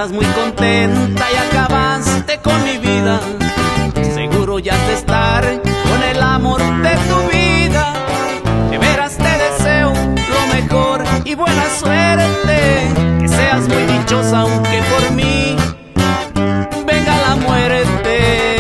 estarás muy contenta y acabaste con mi vida. Seguro ya has de estar con el amor de tu vida. De veras te deseo lo mejor y buena suerte. Que seas muy dichosa aunque por mí venga la muerte.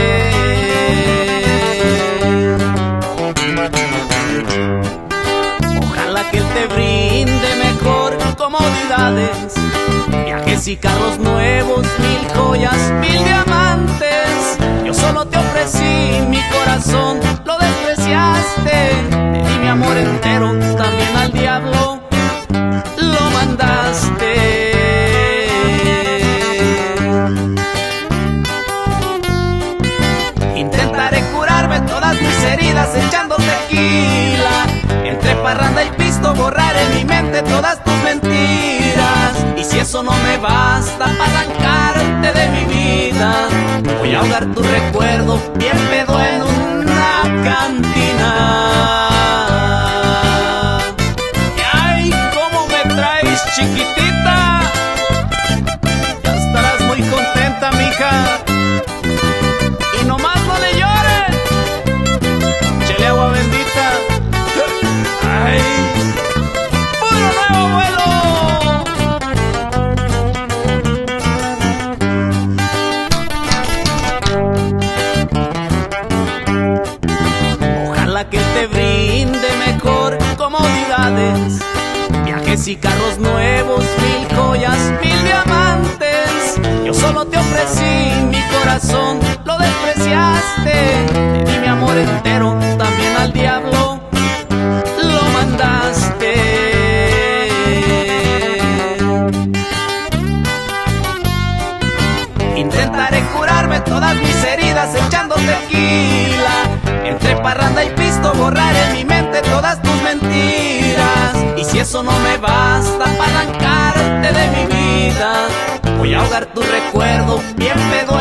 Ojalá que él te brinde mejor comodidades, viajes y carros nuevos, 1000 joyas, 1000 diamantes. Yo solo te ofrecí mi corazón, lo despreciaste. Te di mi amor entero, también al diablo lo mandaste. Intentaré curarme todas mis heridas echando tequila. Entre parranda y pisto borraré en mi mente todas tus mentiras. Y si eso no me basta para arrancarte de mi vida, voy a ahogar tu recuerdo bien pedo en una cantina. Y ay, cómo me traes, chiquitita. Ya estarás muy contenta, mija. Y nomás no le llores, échale agua bendita. Ay, puro nuevo vuelo. Ojalá que te brinde mejor comodidades, viajes y carros nuevos, 1000 joyas, 1000 diamantes. Yo solo te ofrecí mi corazón, lo despreciaste. Te di mi amor entero, también al diablo lo mandaste. Intentaré curarme todas mis heridas echando tequila. Entre parranda y pisto borraré en mi mente todas tus mentiras. Y si eso no me basta para arrancarte de mi vida, voy a ahogar tu recuerdo bien pedo